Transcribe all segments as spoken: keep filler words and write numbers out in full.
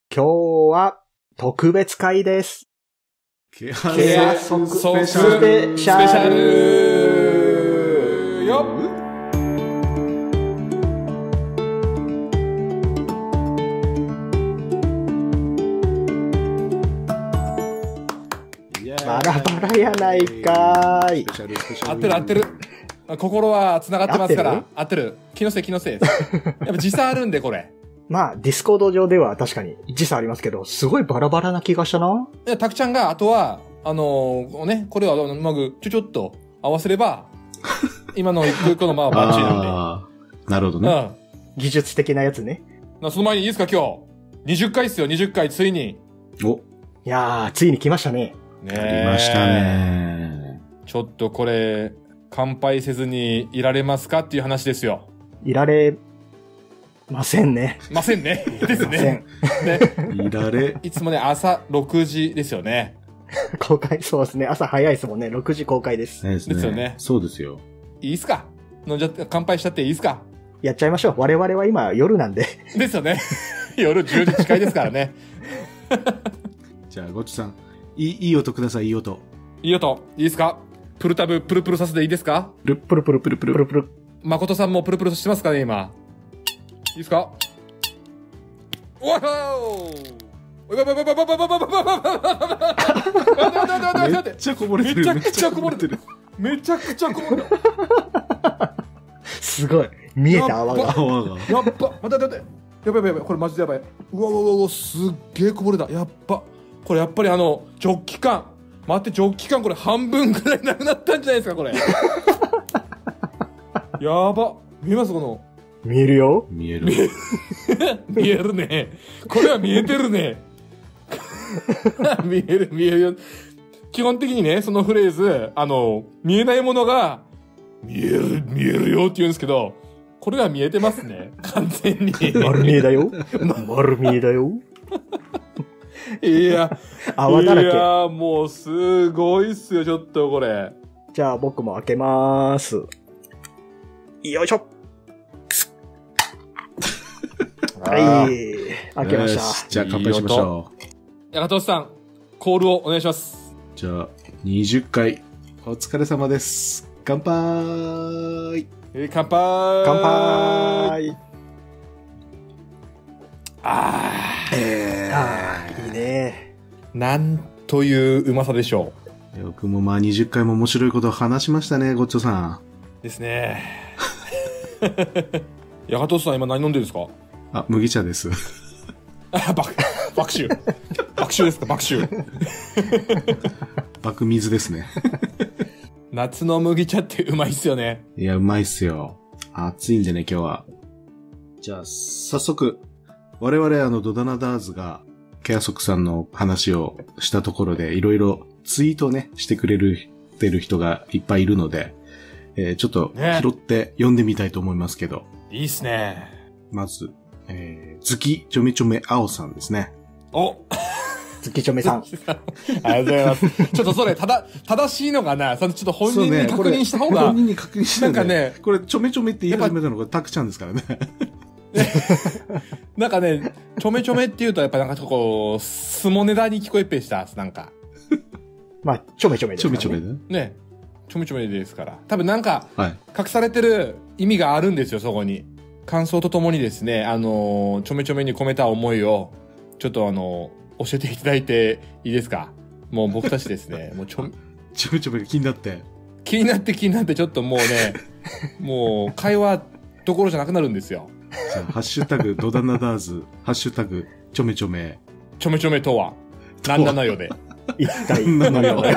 今日は特別会です。 ケアソクスペシャルよっ。 バラバラやないかーい。 合ってる合ってる。心は繋がってますから。合ってる。気のせい気のせいです。やっぱ時差あるんでこれ。 まあ、ディスコード上では確かに時差ありますけど、すごいバラバラな気がしたな。 いや、たくちゃんが、あとは、あのー、ね、これはうまくちょちょっと合わせれば、今の一個一個のまあバッチリなんで。 ああ、なるほどね。 うん。技術的なやつね。 その前にいいですか今日。にじゅっかいっすよ、にじゅっかいついに。 お。 いやー、ついに来ましたね。 ねえ。来ましたね。 ちょっとこれ、乾杯せずにいられますかっていう話ですよ。 いられ、ませんね。 ませんね。ですね。 ね。いられ。 いつもね、朝ろくじですよね。 公開、そうですね。朝早いですもんね。ろくじ公開です。 ですね。 ですよね。 そうですよ。 いいっすか飲んじゃって、乾杯しちゃっていいっすかやっちゃいましょう。我々は今夜なんで。 ですよね。夜じゅうじ近いですからね。 じゃあ、ごっちさん。いい、いい音ください、いい音。 いい音。いいですかプルタブ、プルプルさせていいですかプルプルプルプルプルプルプル。 誠さんもプルプルしてますかね、今。いいですかわっめっちゃこぼれてる。 めちゃくちゃこぼれてる。めちゃくちゃこぼれてる。 すごい。見えた泡が。 泡が。 やっば。待って待って。やばいやばいやばい。これマジでやばい。うわうわうわ、すっげえこぼれた。やっば。これやっぱりあの、ジョッキ缶。待って、ジョッキ缶これ半分ぐらいなくなったんじゃないですか、これ。やば。見えますこの。 見えるよ。 見える。 見えるね。これは見えてるね。見える見えるよ。基本的にね、そのフレーズ、あの、見えないものが、見える、見えるよって言うんですけど、これは見えてますね。完全に。 丸見えだよ。丸見えだよ。 いや、 泡だらけ。 いや、もうすごいっすよ、ちょっとこれ。 じゃあ僕も開けまーす。よいしょ。はい。開けました。 じゃあ乾杯しましょう。中藤さん、コールをお願いします。 じゃあ、にじゅっかい、お疲れ様です。乾杯。 えー、乾杯。 乾杯。 あー。 えー、あー、いいね。 なんといううまさでしょう。僕もまあにじゅっかいも面白いことを話しましたね、ごっちょさん。 ですね。中藤さん、今何飲んでるんですか？ あ、麦茶です。 あ、爆、爆酒。爆酒ですか、爆酒。 爆水ですね。 夏の麦茶ってうまいっすよね。 いや、うまいっすよ。暑いんでね、今日は。じゃあ、早速、我々あの、ドダナダーズが、ケアソクさんの話をしたところで、いろいろツイートね、してくれる、てる人がいっぱいいるので、えー、ちょっと拾って読んでみたいと思いますけど。 ね、いいっすね。 まず、えー、月ちょめちょめあおさんですね。 お月ちょめさん。 ありがとうございます。ちょっとそれ、ただ、正しいのかなそのちょっと本人に確認した方が。 ね、本人に確認したなんかね、 これちょめちょめって言い始めたのがタクちゃんですからね。 なんかね、ちょめちょめって言うとやっぱなんかこう、すもネタに聞こえっぺした、なんか。 まあ、ちょめちょめです、 ね。ちょめちょめね。 ね。ちょめちょめですから。多分なんか、 はい、 隠されてる意味があるんですよ、そこに。感想とともにですね、あのー、ちょめちょめに込めた思いを、ちょっとあのー、教えていただいていいですか？もう僕たちですね、もうちょ、 ちょめちょめが気になって。 気になって気になってちょっともうね、もう会話どころじゃなくなるんですよ。 じゃあ、ハッシュタグ、ドダナダーズ、ハッシュタグ、ちょめちょめ。 ちょめちょめとは、なんなのよで。 一体何なのよ。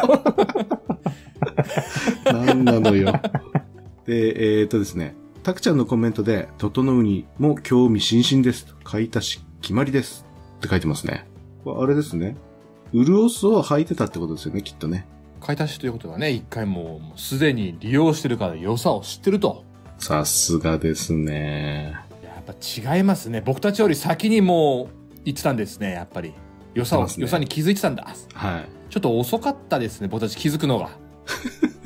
なんなのよ。で、えー、っとですね、タクちゃんのコメントで、整うにも興味津々です。買い足し決まりです。って書いてますね。あれですね。ウルオスを履いてたってことですよね、きっとね。 買い足しということはね、一回もうすでに利用してるから良さを知ってると。 さすがですね。 やっぱ違いますね。僕たちより先にもう言ってたんですね、やっぱり。良さを、ね、良さに気づいてたんだ。 はい。 ちょっと遅かったですね、僕たち気づくのが。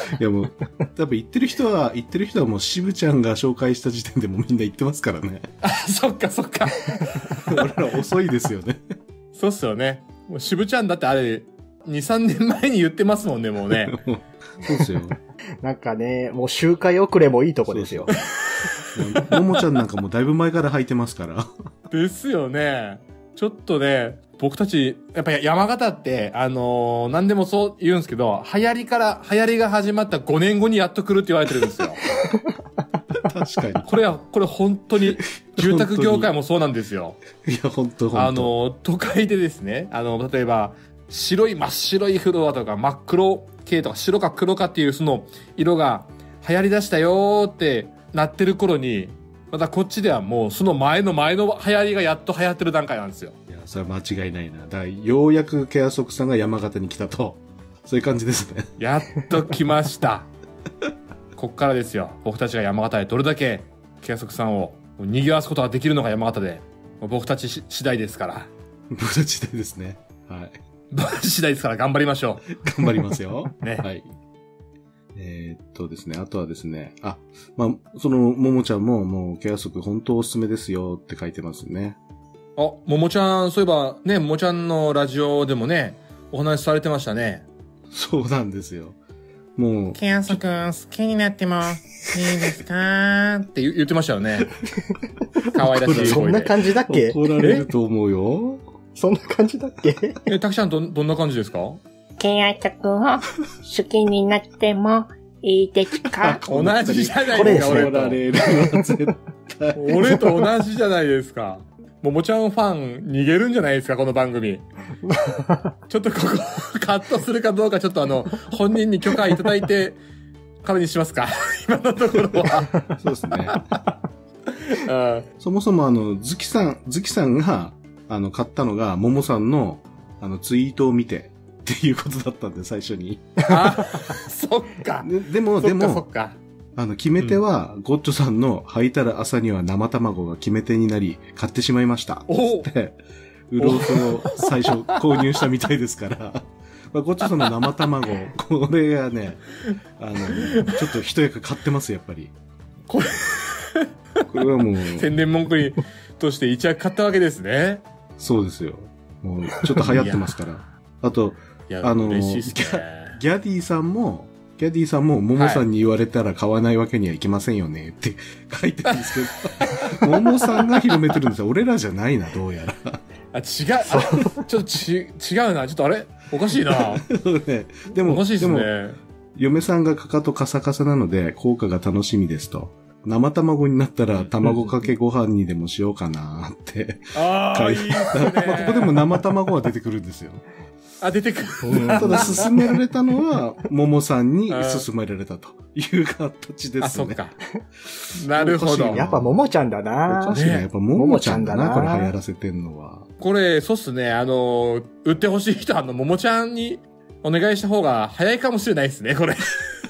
いやもう、多分言ってる人は、言ってる人はもう渋ちゃんが紹介した時点でもうみんな言ってますからね。 あ、そっかそっか。 俺ら遅いですよね。 そうっすよね。もう渋ちゃんだってあれ、に、さんねんまえに言ってますもんね、もうね。 そうですよ。 なんかね、もう周回遅れもいいとこですよ。 ももちゃんなんかもうだいぶ前から履いてますから。 ですよね。ちょっとね、僕たち、やっぱり山形って、あのー、何でもそう言うんですけど、流行りから、流行りが始まったごねんごにやっと来るって言われてるんですよ。 確かに。 これは、これ本当に、住宅業界もそうなんですよ。 いや、本当本当あのー、都会でですね、あの、例えば、白い、真っ白いフロアとか、真っ黒系とか、白か黒かっていうその色が流行り出したよーってなってる頃に、またこっちではもうその前の前の流行りがやっと流行ってる段階なんですよ。 いや、それは間違いないな。だからようやくケアソクさんが山形に来たと。そういう感じですね。 やっと来ました。こっからですよ。僕たちが山形でどれだけケアソクさんを賑わすことができるのが山形で、僕たち次第ですから。 僕たち次第ですね。はい。 僕たち次第ですから頑張りましょう。頑張りますよ。 ね。 はい。えー、っとですね、あとはですね、あ、まあ、その、ももちゃんも、もう、ケアソク本当おすすめですよって書いてますね。 あ、ももちゃん、そういえば、ね、ももちゃんのラジオでもね、お話しされてましたね。 そうなんですよ。もう。 ケアソくん、好きになっても、いいですかって言ってましたよね。可愛らしい声で。 そんな感じだっけ？ 怒られると思うよ。 そんな感じだっけ？ え、たくちゃんど、どんな感じですか？ ケアソクを好きになってもいいですか？ 同じじゃないですか、俺と。 れるわ絶対俺と同じじゃないですか。ももちゃんファン逃げるんじゃないですか、この番組。ちょっとここカットするかどうかちょっとあの、本人に許可いただいてからにしますか。今のところは。 そうですね。 あそもそもあの、ズキさん、ズキさんが、あの、買ったのが、ももさんの、あの、ツイートを見て、っていうことだったんで、最初に。 あ、そっか。 ででも、でそっかそもっ、か。 あの、決め手は、ゴッチョさんの履いたら朝には生卵が決め手になり、買ってしまいました。 おで、売ろうと最初購入したみたいですから、まあ、ゴッチョさんの生卵、これがね、あの、ちょっと一役買ってます、やっぱり。 これ、 これはもう、 宣伝文句にとして一役買ったわけですね。 そうですよ。もう、ちょっと流行ってますから。あと、 いや、 あの嬉しいっすね。 ギャディさんも、ギャディさんも、ももさんに言われたら買わないわけにはいきませんよねって書いてるんですけど、ももさんが広めてるんですよ。俺らじゃないな、どうやら。 あ、違う、あちょっとち、違うな。ちょっとあれおかしいな。 ね、でも、 おかしいですでも、 ね。 嫁さんがかかとカサカサなので、効果が楽しみですと。生卵になったら、卵かけご飯にでもしようかなって。 ああ、いいっすね。 まあ、ここでも生卵は出てくるんですよ。 あ、出てくる。 ただ、勧められたのは、ももさんに勧められたという形ですね。 あ、そっか。なるほど。 やっぱももちゃんだおなかしいな。やっぱももちゃんだな、こももちゃんだなれ流行らせてんのは。 これ、そうっすね。あの、売ってほしい人は、あの、ももちゃんにお願いした方が早いかもしれないですね、これ。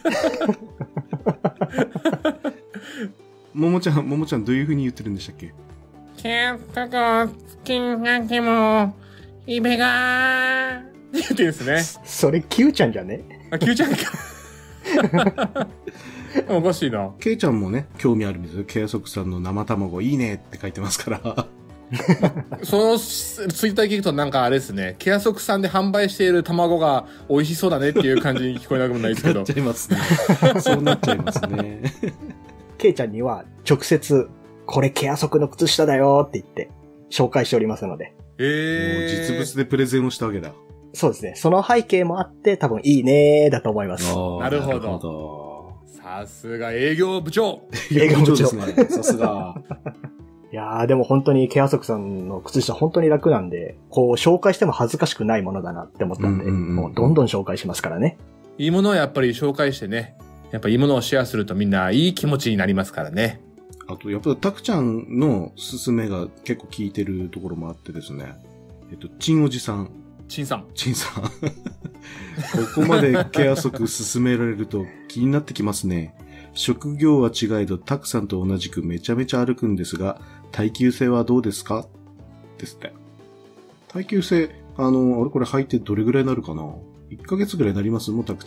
ももちゃん、ももちゃんどういう風に言ってるんでしたっけ？ ケアソクを好きになってもイベがー言ってるんですね。 それ、キューちゃんじゃね？ あ、Q ちゃんか。おかしいな。 ケイちゃんもね、興味あるんですよ。ケイソクさんの生卵いいねって書いてますから。 そのツイッター聞くとなんかあれですね、ケアソクさんで販売している卵が美味しそうだねっていう感じに聞こえなくもないですけど。 なっちゃいますね。そうなっちゃいますね。 ケイちゃんには直接、これケアソクの靴下だよって言って紹介しておりますので。 えー。 もう実物でプレゼンをしたわけだ。 そうですね。その背景もあって多分いいねーだと思います。 なるほどなるほど。 さすが営業部長。 営業部長ですね。さすが。 いやーでも本当にケアソクさんの靴下本当に楽なんで、こう紹介しても恥ずかしくないものだなって思ったんで、 うんうんうんもうどんどん紹介しますからね。 いいものをやっぱり紹介してね。やっぱいいものをシェアするとみんないい気持ちになりますからね。 あと、やっぱりタクちゃんの勧めが結構効いてるところもあってですね。えっと、チンおじさん。 チンさん。 チンさん。ここまでケア速勧められると気になってきますね。職業は違えどタクさんと同じくめちゃめちゃ歩くんですが、耐久性はどうですかですって。耐久性、あの、あれこれ履いてどれぐらいになるかな ?いっ ヶ月ぐらいになりますもうタクちゃん。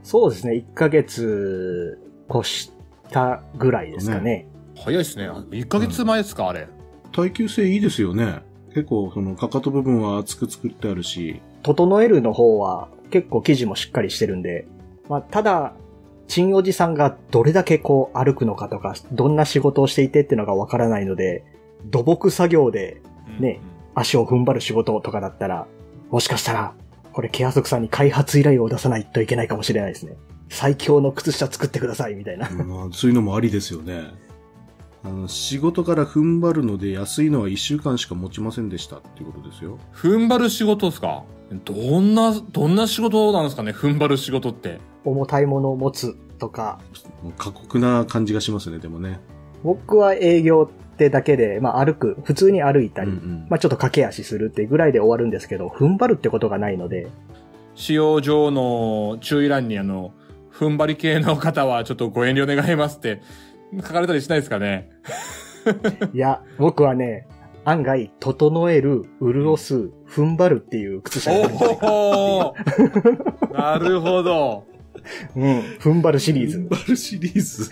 そうですね。いっかげつ越したぐらいですかね。 早いですね。いっかげつまえですか、うん、あれ。 耐久性いいですよね。結構、その、かかと部分は厚く作ってあるし。 整えるの方は結構生地もしっかりしてるんで、まあ、ただ、チンおじさんがどれだけこう歩くのかとか、どんな仕事をしていてっていうのがわからないので、土木作業でね、うん、足を踏ん張る仕事とかだったら、もしかしたら、これケアソクさんに開発依頼を出さないといけないかもしれないですね。最強の靴下作ってくださいみたいな。 まあ、そういうのもありですよね。あの、仕事から踏ん張るので安いのはいっしゅうかんしか持ちませんでしたっていうことですよ。 踏ん張る仕事ですか？どんな、どんな仕事なんですかね、踏ん張る仕事って。 重たいものを持つとか。 過酷な感じがしますね、でもね。 僕は営業ってだけで、まあ歩く、普通に歩いたり、うんうん、まあちょっと駆け足するってぐらいで終わるんですけど、踏ん張るってことがないので。 使用上の注意欄にあの、踏ん張り系の方はちょっとご遠慮願いますって書かれたりしないですかね。 いや、僕はね、案外、整える、潤す、踏ん張るっていう靴下があるんじゃないかな。 おーなるほど。 うん、踏ん張るシリーズ。 踏ん張るシリーズ。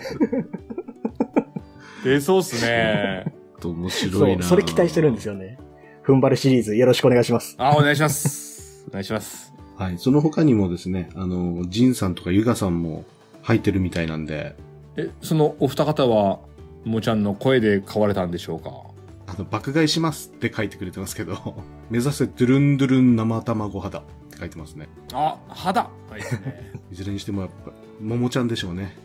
出そうっすね。 面白いな。 そう、それ期待してるんですよね。踏ん張るシリーズ、よろしくお願いします。 あ、お願いします。お願いします。 はい、その他にもですね、あの、ジンさんとかユガさんも入ってるみたいなんで。 え、そのお二方は、もちゃんの声で買われたんでしょうか？ あの、爆買いしますって書いてくれてますけど、目指せドゥルンドゥルン生卵肌って書いてますね。 あ、肌はいですね。 いずれにしてもやっぱ、ももちゃんでしょうね。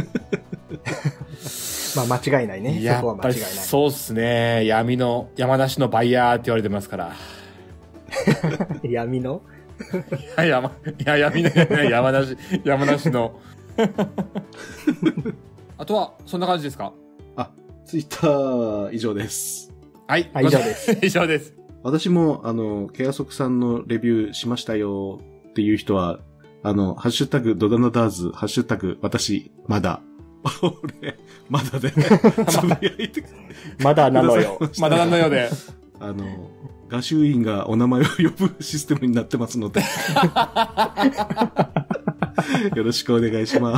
まあ間違いないね。そこは間違いない。 そうっすね。闇の、山梨のバイヤーって言われてますから。 闇のいや、山、いや、闇の、山梨、山梨の。あとは、そんな感じですか？ あ、ツイッター以上です。 はい。 以上です。 以上です。 私も、あの、ケアソクさんのレビューしましたよっていう人は、あの、ハッシュタグドダナダーズ、ハッシュタグ私、まだ。俺、まだで、つぶやいてまだなのよ。 まだなのよで。 あの、画集員がお名前を呼ぶシステムになってますので。よろしくお願いします。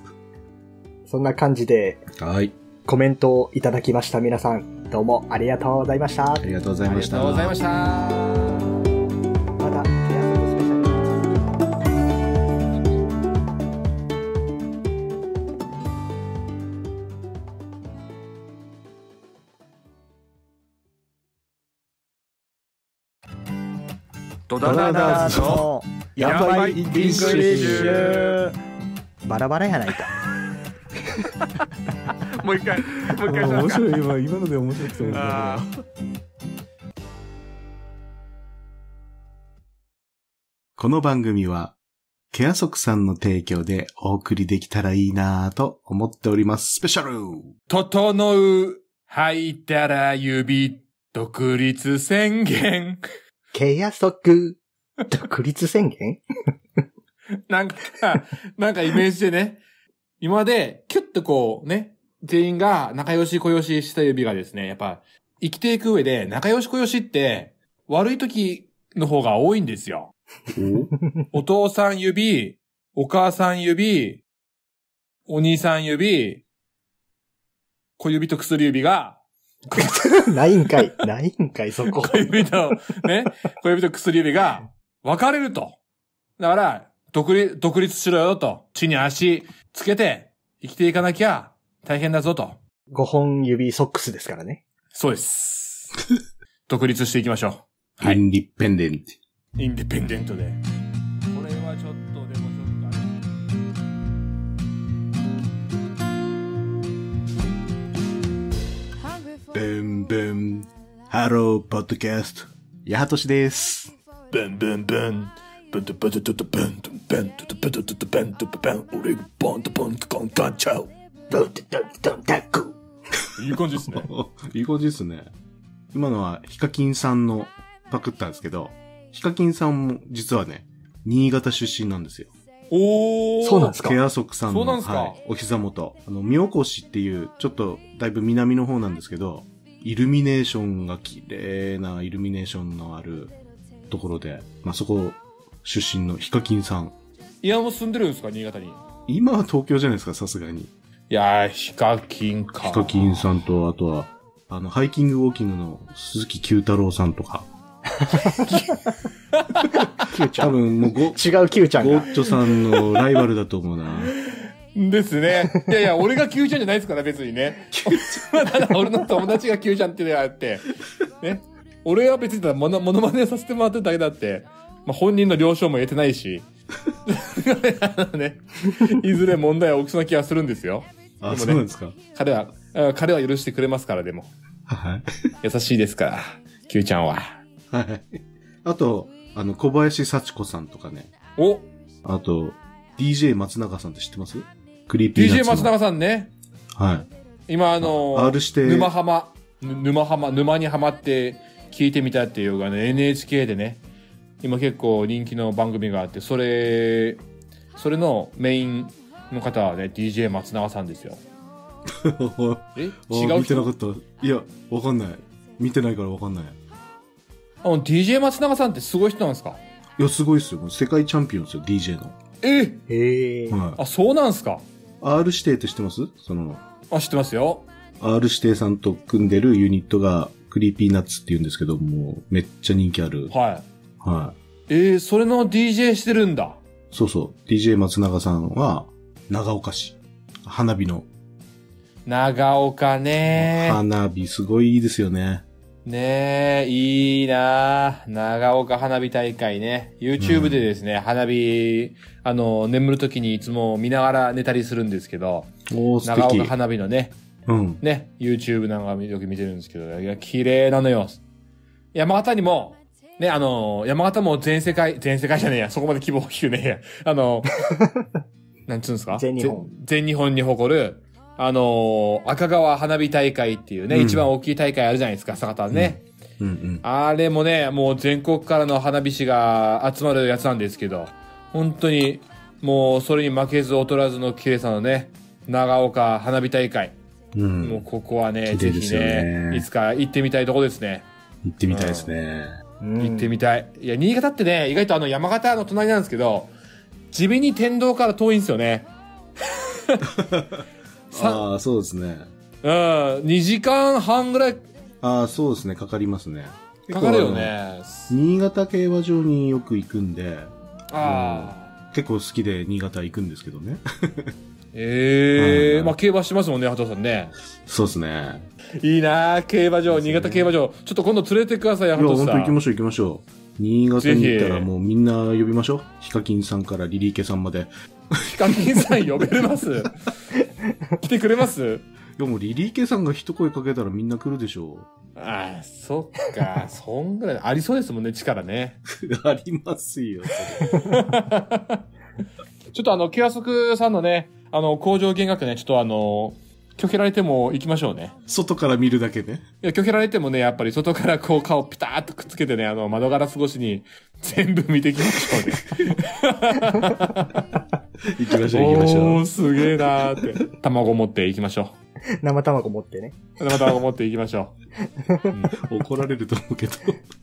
そんな感じで、 はい。 コメントをいただきました皆さん、どうもありがとうございました。 ありがとうございました。 ありがとうございました。 まだ、ケアソクスペシャル。 ドダナダーズのやばいイングリッシュ。 バラバラやないか。 もう一回、もう一回。 面白い、今、今ので面白くて面白い。この番組は、ケアソクさんの提供でお送りできたらいいなぁと思っております。スペシャル整う、吐いたら指、独立宣言。 ケアソク、独立宣言なんか、なんかイメージでね、今まで、キュッとこうね、全員が仲良し小良しした指がですね、やっぱ、生きていく上で仲良し小良しって、悪い時の方が多いんですよ。お父さん指、お母さん指、お兄さん指、小指と薬指が、 ないんかい、ないんかい、そこ。 小指と、ね、小指と薬指が分かれると。だから、独立、独立しろよと。地に足つけて生きていかなきゃ大変だぞと。 ごほん指ソックスですからね。 そうです。独立していきましょう。はい。インディペンデント。 インディペンデントで。これはちょっと、でもちょっと。ブンブン。ハロー、ポッドキャスト。ヤハトシです。 ブンブンブン。ブンとブンとブンとブンとブンとブンとブンとブン俺がボンとボンとコンカンチャウブンとドンドンタクいい感じですね。 いい感じですね。今のはヒカキンさんのパクったんですけど、ヒカキンさんも実はね、新潟出身なんですよ。 おー。 そうなんですか。 ケアソクさんの、 そうなんですか、 はい、お膝元。あの、宮古市っていう、ちょっとだいぶ南の方なんですけど、イルミネーションが綺麗なイルミネーションのあるところで、まあ、そこ、出身のヒカキンさん。 岩本住んでるんですか、新潟に。 今は東京じゃないですか、さすがに。 いやー、ヒカキンか。 ヒカキンさんと、あとは、あの、ハイキングウォーキングの鈴木九太郎さんとか。 キューちゃん。 多分もうご、 違うキューちゃんが。 ゴッチョさんのライバルだと思うな。 ですね。いやいや、俺が Q ちゃんじゃないですから、別にね。ただ俺の友達が Q ちゃんっていうのがあって、ね。俺は別にただモノモノマネさせてもらってるだけだって、まあ、本人の了承も得てないし、あのね、いずれ問題は起きそうな気がするんですよ。 あ、 でもね、 そうなんですか。 彼は、彼は許してくれますから、でも。 はい。 優しいですから、Q ちゃんは。 はい。あと、あの、小林幸子さんとかね。 おあと、ディージェー 松永さんって知ってます？クリーピーナッツディージェーの。 松永さんね。 はい。 今あのー、 R 指定沼ハマ、沼ハマ、沼にハマって聞いてみたっていうかね、エヌエイチケー でね、今結構人気の番組があって、それ、それのメインの方はね、ディージェー 松永さんですよ。え違う見てなか人った。いや、わかんない。見てないからわかんない。 あの、ディージェー 松永さんってすごい人なんですか？ いや、すごいっすよ。世界チャンピオンですよ、ディージェー の。 えへえ。 はい。 あ、そうなんすか？ R 指定って知ってます？その、 あ、知ってますよ。 R 指定さんと組んでるユニットがクリーピーナッツって言うんですけども、めっちゃ人気ある。 はい。 はい。 えー、それの ディージェー してるんだ。 そうそう。ディージェー 松永さんは、長岡市。花火の。 長岡ねー。 花火すごいいいですよね。 ねえ、いいなぁ。長岡花火大会ね。YouTube でですね、うん、花火、あの、眠るときにいつも見ながら寝たりするんですけど、 おー、素敵。 長岡花火のね、 うん。 ね、YouTube なんかよく見てるんですけど、いや、綺麗なのよ。山形にも、ね、あの、山形も全世界、全世界じゃねえや、そこまで規模大きくねえや。あの、なんつうんですか？ 全日本。 全日本に誇る、あのー、赤川花火大会っていうね、うん、一番大きい大会あるじゃないですか、酒田ね、 うんうんうん。 あれもね、もう全国からの花火師が集まるやつなんですけど、本当に、もうそれに負けず劣らずの綺麗さのね、長岡花火大会。うん、もうここはね、ぜひね、いつか行ってみたいとこですね。 行ってみたいですね、 うん。行ってみたい。いや、新潟ってね、意外とあの山形の隣なんですけど、地味に天童から遠いんですよね。 ああ、そうですね。 うん、にじかんはんぐらい。 ああ、そうですね、かかりますね。 かかるよね。 新潟競馬場によく行くんで、 ああ、 結構好きで新潟行くんですけどね。 ええー、はい、まあ競馬しますもんね、鳩さんね。 そうですね。 いいなぁ、競馬場、新潟競馬場。ちょっと今度連れてください、鳩さん。いや、 本当行きましょう行きましょう。新潟に行ったらもうみんな呼びましょう。ヒカキンさんからリリーケさんまで。 ヒカキンさん呼べれます来てくれます？ いやもうリリーケさんが一声かけたらみんな来るでしょう。ああ、そっか。そんぐらいありそうですもんね、力ね。 ありますよ。 ちょっとあの、ケアソクさんのね、あの、工場見学ね、ちょっとあの、拒否られても行きましょうね。 外から見るだけね。 いや、拒否られてもね、やっぱり外からこう顔ピターっとくっつけてね、あの、窓ガラス越しに全部見ていきましょうね。 行きましょう行きましょう。 おー、すげえなーって。卵持って行きましょう。生卵持ってね。 生卵持って行きましょう。うん、怒られると思うけど。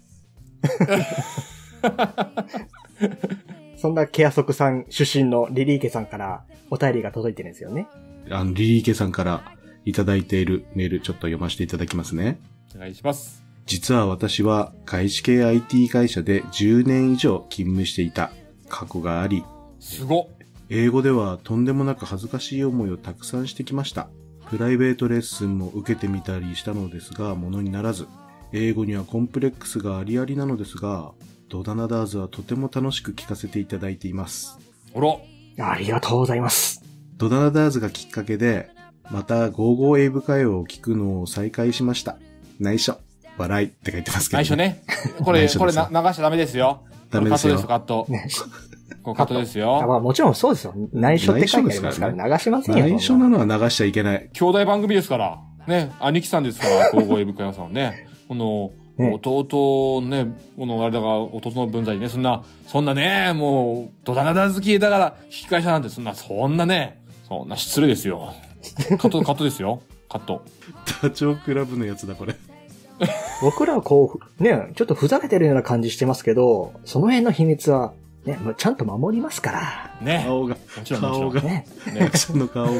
そんなケアソクさん出身のリリーケさんからお便りが届いてるんですよね。 あの、リリーケさんからいただいているメールちょっと読ませていただきますね。 お願いします。 実は私は外資系 アイティー 会社でじゅうねん以上勤務していた過去があり、 すごっ。 英語ではとんでもなく恥ずかしい思いをたくさんしてきました。プライベートレッスンも受けてみたりしたのですが、ものにならず、英語にはコンプレックスがありありなのですが、ドダナダーズはとても楽しく聞かせていただいています。 あら。 ありがとうございます。 ドダナダーズがきっかけで、またゴーゴー英語会話を聞くのを再開しました。内緒。笑いって書いてますけど、ね。 内緒ね。これ、これな流しちゃダメですよ。 ダメですよ。 カットですよ、カット。これカットですよ。 まあもちろんそうですよ。内緒って書いてありますから流しませんよ。 内緒なのは流しちゃいけない。 兄弟番組ですから。ね。兄貴さんですから、ゴーゴー英語会話さんね。この、ね、弟ね、このあれだから弟の分際にね、そんな、そんなね、もう、ドダナダ好きだから、引き返しなんてそんな、そんなね、そんな失礼ですよ。カット、カットですよ。カット。 ダチョウ倶楽部のやつだ、これ。 僕らはこう、ね、ちょっとふざけてるような感じしてますけど、その辺の秘密は、 ね、もうちゃんと守りますから。 ね。 顔が、 もちろんもちろん。 顔が、 ね。 役者の顔が、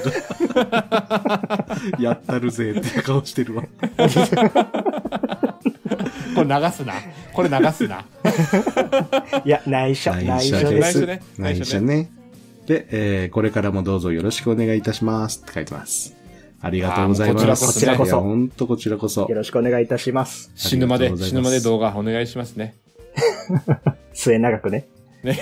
やったるぜって顔してるわ。 これ流すな。これ流すな。 いや、内緒、内緒内緒です。 内緒ね。 内緒ね。で、えー、これからもどうぞよろしくお願いいたしますって書いてます。ありがとうございます。 あーこちらこそこちらこそいや、ほんとこちらこそよ。ろしくお願いいたします。 死ぬまで、 ありがとうございます死ぬまで動画お願いしますね。 末長くね。 ね。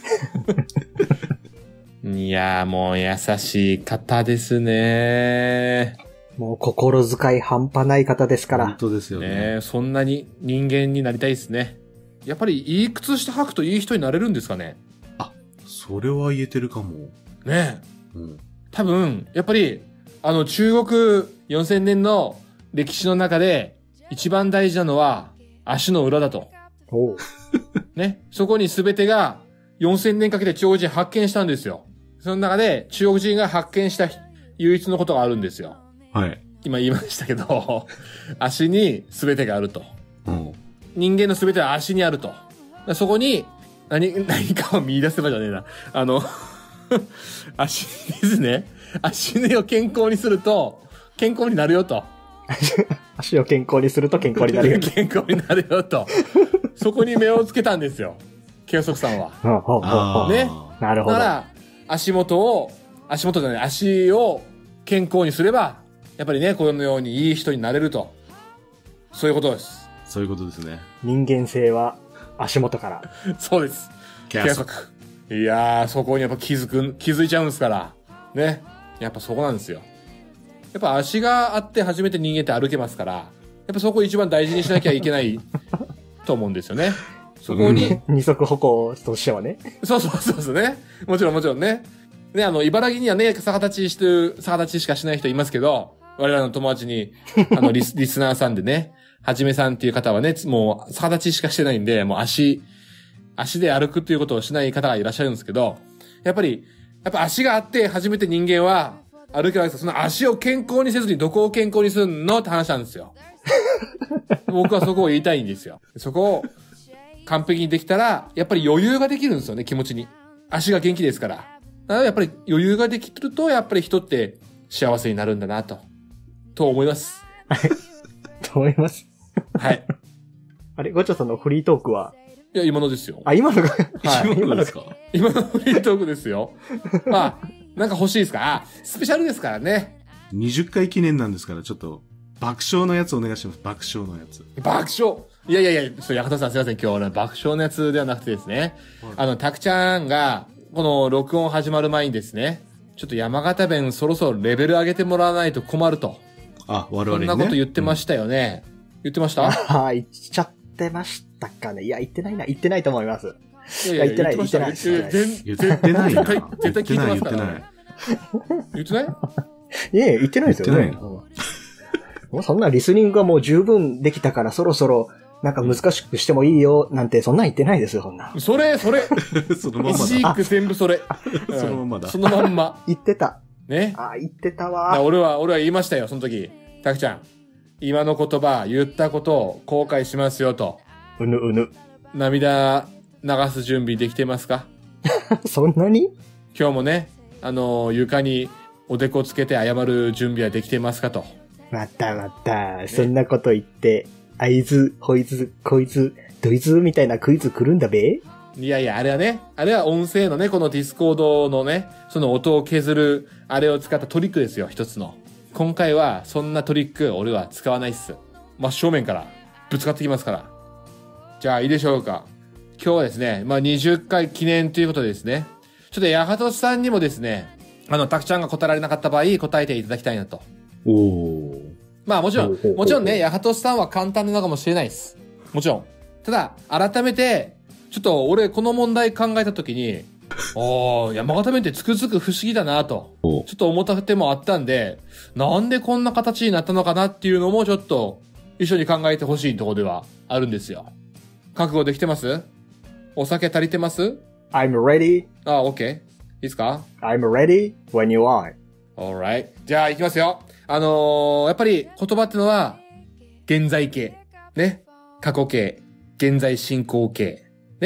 いやーもう優しい方ですね。 もう心遣い半端ない方ですか本ら。 当ですよね。 ねそんなに人間になりたいですね。やっぱりいい靴下履くといい人になれるんですかね。 それは言えてるかも。 ねうん。 多分、やっぱり、あの中国よんせんねんの歴史の中で一番大事なのは足の裏だと。 おうね。そこに全てがよんせんねんかけて中国人発見したんですよ。その中で中国人が発見した唯一のことがあるんですよ。 はい。 今言いましたけど、足に全てがあると。 うん。 人間の全ては足にあると。そこに何、何かを見出せばじゃねえな。あの、足ですね。足根を健康にすると、健康になるよと。 足を健康にすると健康になるよ。 健康になるよと。そこに目をつけたんですよ。ケオソクさんは。 ほうほうほうほうねなるほど。 だから、足元を、足元じゃない、足を健康にすれば、やっぱりね、このようにいい人になれると。そういうことです。 そういうことですね。 人間性は足元から。 そうです。 ケケアソク。いやー、そこにやっぱ気づく、気づいちゃうんですから。ね。やっぱそこなんですよ。やっぱ足があって初めて人間って歩けますから、やっぱそこを一番大事にしなきゃいけないと思うんですよね。そこに、 二足歩行としてはね。 そうそうそうですね。もちろんもちろんね。ね、あの、茨城にはね、逆立ちしてる、逆立ちしかしない人いますけど、我々の友達に、あの、リス、リスナーさんでね、はじめさんっていう方はね、もう逆立ちしかしてないんで、もう足、足で歩くっていうことをしない方がいらっしゃるんですけど、やっぱり、やっぱ足があって初めて人間は歩けないです。その足を健康にせずにどこを健康にするのって話なんですよ。僕はそこを言いたいんですよ。そこを完璧にできたら、やっぱり余裕ができるんですよね、気持ちに。足が元気ですから。だからやっぱり余裕ができると、やっぱり人って幸せになるんだなと、と思います。 と思います。 はい。 あれ、ごちょさんのフリートークは、 いや、今のですよ。 あ、今のが、 はい。今のですか？ 今のフリートークですよ。まあ、なんか欲しいですか？あ、スペシャルですからね。 にじゅっかい記念なんですから、ちょっと、爆笑のやつお願いします。爆笑のやつ。 爆笑いやいやいや、ちょっと中田さんすいません、今日はね爆笑のやつではなくてですね。あの、たくちゃんが、この録音始まる前にですね、ちょっと山形弁そろそろレベル上げてもらわないと困ると。 あ、我々 そにね。 んなこと言ってましたよね。うん、言ってましたああ、言っちゃってましたかね。いや、言ってないな。言ってないと思います。 いやいや、 言ってない言ってました。 言ってない全言ってないな。 絶対、絶対聞いてますから言ってないね。言ってないいえ、言ってないですよね。 言ってうんもうそんなリスニングがもう十分できたからそろそろなんか難しくしてもいいよなんてそんなん言ってないですよ、そんな。 それ、それ。 そのまんま一だ。 軸全部それ。 そのまんまだそのまんま。 言ってた。 ね。 ああ、言ってただからわ。 俺は、俺は言いましたよ、その時。たくちゃん。今の言葉、言ったことを後悔しますよと。 うぬうぬ。 涙流す準備できてますか？ そんなに今日もね、あの、床におでこつけて謝る準備はできてますかと。 またまた、そんなこと言って、あいつ、ほいつ、こいつ、どいつみたいなクイズ来るんだべ？ いやいや、あれはね、あれは音声のね、このディスコードのね、その音を削る、あれを使ったトリックですよ、一つの。今回は、そんなトリック、俺は使わないっす。真正面から、ぶつかってきますから。じゃあ、いいでしょうか。今日はですね、まあ、にじゅっかい記念ということでですね、ちょっとヤハトさんにもですね、あの、たくちゃんが答えられなかった場合、答えていただきたいなと。 おー。 まあもちろんほうほうほう、ほうもちろんね、ヤハトさんは簡単なのかもしれないです。もちろん。ただ、改めて、ちょっと俺この問題考えたときに、おー、山形弁ってつくづく不思議だなと、ちょっと思った点もあったんで、なんでこんな形になったのかなっていうのもちょっと一緒に考えてほしいところではあるんですよ。覚悟できてます？お酒足りてます？ I'm ready. あ、OK。いいですか？ I'm ready when you are. Alright. じゃあ行きますよ。あのー、やっぱり言葉ってのは、現在形、ね、過去形、現在進行形、ね、